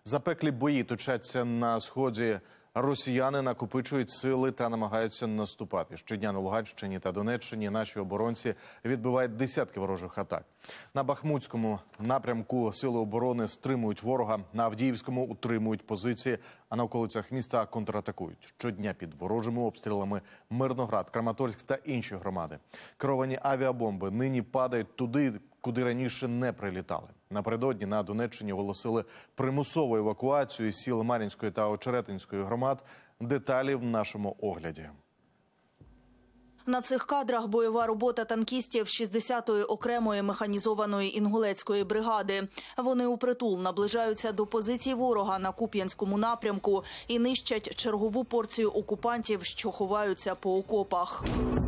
Запеклі бої точаться на сході. Росіяни накопичують сили та намагаються наступати. Щодня на Луганщині та Донеччині наші оборонці відбивають десятки ворожих атак. На Бахмутському напрямку сили оборони стримують ворога, на Авдіївському утримують позиції, а на околицях міста контратакують. Щодня під ворожими обстрілами Мирноград, Краматорськ та інші громади. Керовані авіабомби нині падають туди, куди раніше не прилітали. Напередодні на Донеччині оголосили примусову евакуацію із сіл Мар'їнської та Очеретинської громад. Деталі в нашому огляді. На цих кадрах бойова робота танкістів 60-ї окремої механізованої інгулецької бригади. Вони упритул наближаються до позицій ворога на Куп'янському напрямку і нищать чергову порцію окупантів, що ховаються по окопах.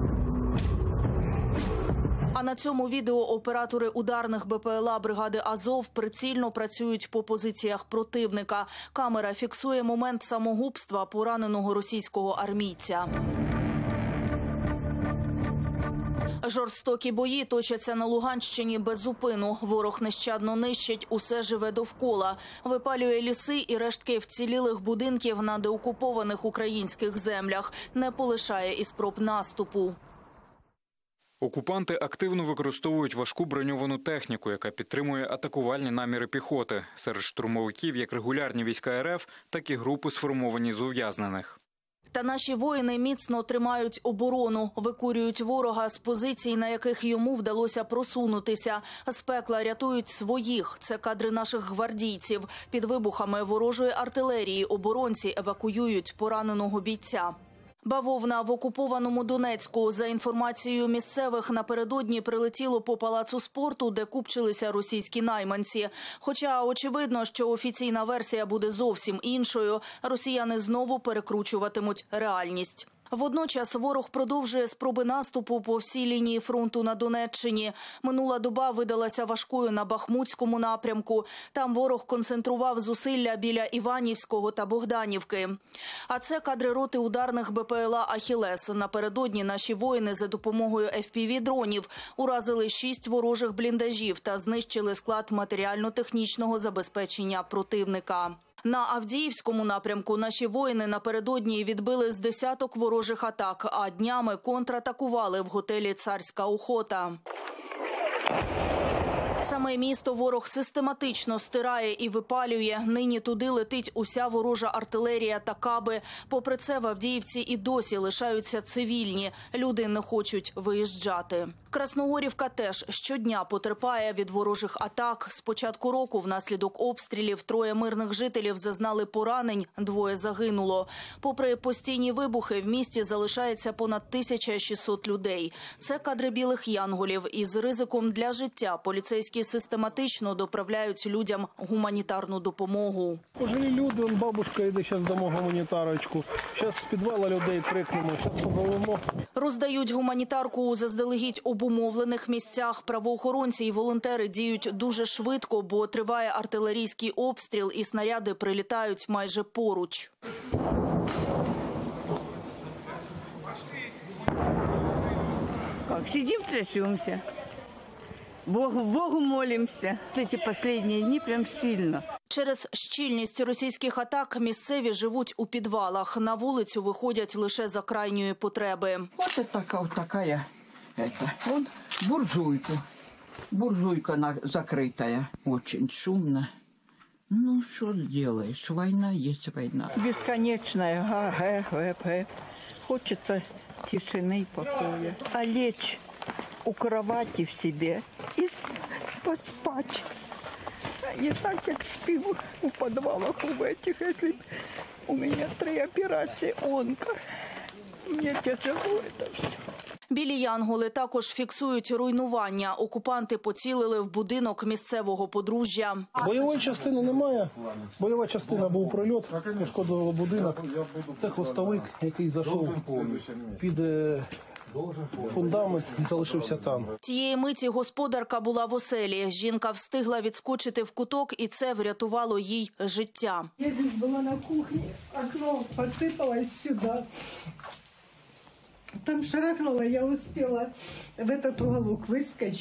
А на цьому відео оператори ударних БПЛА бригади «Азов» прицільно працюють по позиціях противника. Камера фіксує момент самогубства пораненого російського армійця. Жорстокі бої точаться на Луганщині без зупину. Ворог нещадно нищить усе живе довкола. Випалює ліси і рештки вцілілих будинків на деокупованих українських землях. Не полишає і спроб наступу. Окупанти активно використовують важку броньовану техніку, яка підтримує атакувальні наміри піхоти. Серед штурмовиків як регулярні війська РФ, так і групи, сформовані з ув'язнених. Та наші воїни міцно тримають оборону, викурюють ворога з позицій, на яких йому вдалося просунутися. З пекла рятують своїх. Це кадри наших гвардійців. Під вибухами ворожої артилерії оборонці евакуюють пораненого бійця. Бавовна в окупованому Донецьку. За інформацією місцевих, напередодні прилетіло по палацу спорту, де купчилися російські найманці. Хоча очевидно, що офіційна версія буде зовсім іншою, росіяни знову перекручуватимуть реальність. Водночас ворог продовжує спроби наступу по всій лінії фронту на Донеччині. Минула доба видалася важкою на Бахмутському напрямку. Там ворог концентрував зусилля біля Іванівського та Богданівки. А це кадри роти ударних БПЛА «Ахілес». Напередодні наші воїни за допомогою FPV-дронів уразили 6 ворожих бліндажів та знищили склад матеріально-технічного забезпечення противника. На Авдіївському напрямку наші воїни напередодні відбили з десяток ворожих атак, а днями контратакували в готелі «Царська охота». Саме місто ворог систематично стирає і випалює. Нині туди летить уся ворожа артилерія та каби. Попри це, в Авдіївці і досі лишаються цивільні. Люди не хочуть виїжджати. Красногорівка теж щодня потерпає від ворожих атак. З початку року внаслідок обстрілів 3 мирних жителів зазнали поранень, 2 загинуло. Попри постійні вибухи, в місті залишається понад 1600 людей. Це кадри білих янголів. Із ризиком для життя поліцейські систематично доправляють людям гуманітарну допомогу. Пожилі люди, бабушка йде, зараз дамо гуманітарочку. Зараз з підвала людей крикнемо, зараз поголимо. Роздають гуманітарку у заздалегідь обумовлених місцях. Правоохоронці і волонтери діють дуже швидко, бо триває артилерійський обстріл і снаряди прилітають майже поруч. Сидим, трясемся. Богу молимся. Эти последние дни прям сильно. Через щільність російських атак місцеві живуть у підвалах. На вулицю виходять лише за крайньої потреби. Вот такая, вон буржуйку. Буржуйка закрытая. Очень шумно. Ну, что сделаешь? Война есть война. Бесконечная га-гэ-гэ-гэ. Хочется тишины и покоя. А лечь у кровати в себе и поспать. Не так, как спим у подвалах у этих. Если у меня 3 операции онко. Мне тяжело это все. Білі янголи також фіксують руйнування. Окупанти поцілили в будинок місцевого подружжя. Бойової частини немає. Бойова частина був прильот, пошкодило будинок. Це хвостовик, який зайшов під фундамент і залишився там. Тієї миті господарка була в оселі. Жінка встигла відскочити в куток, і це врятувало їй життя. Я тут була на кухні, окно посипалось сюди. Там шарахнуло, я успела в этот уголок выскочить.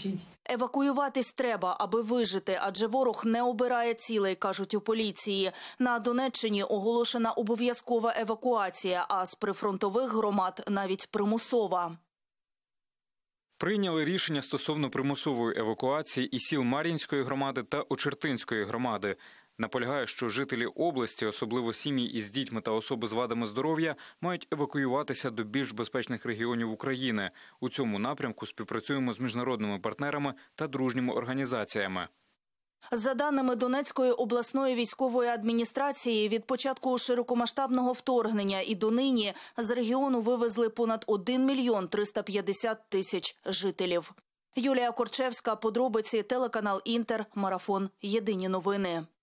Евакуюватись треба, аби вижити, адже ворог не обирає цілей, кажуть у поліції. На Донеччині оголошена обов'язкова евакуація, а з прифронтових громад навіть примусова. Прийняли рішення стосовно примусової евакуації і сіл Мар'їнської громади та Очертинської громади. Наполягає, що жителі області, особливо сім'ї із дітьми та особи з вадами здоров'я, мають евакуюватися до більш безпечних регіонів України. У цьому напрямку співпрацюємо з міжнародними партнерами та дружніми організаціями. За даними Донецької обласної військової адміністрації, від початку широкомасштабного вторгнення і донині з регіону вивезли понад 1 мільйон 350 тисяч жителів. Юлія Корчевська, подробиці, телеканал «Інтер», марафон «Єдині новини».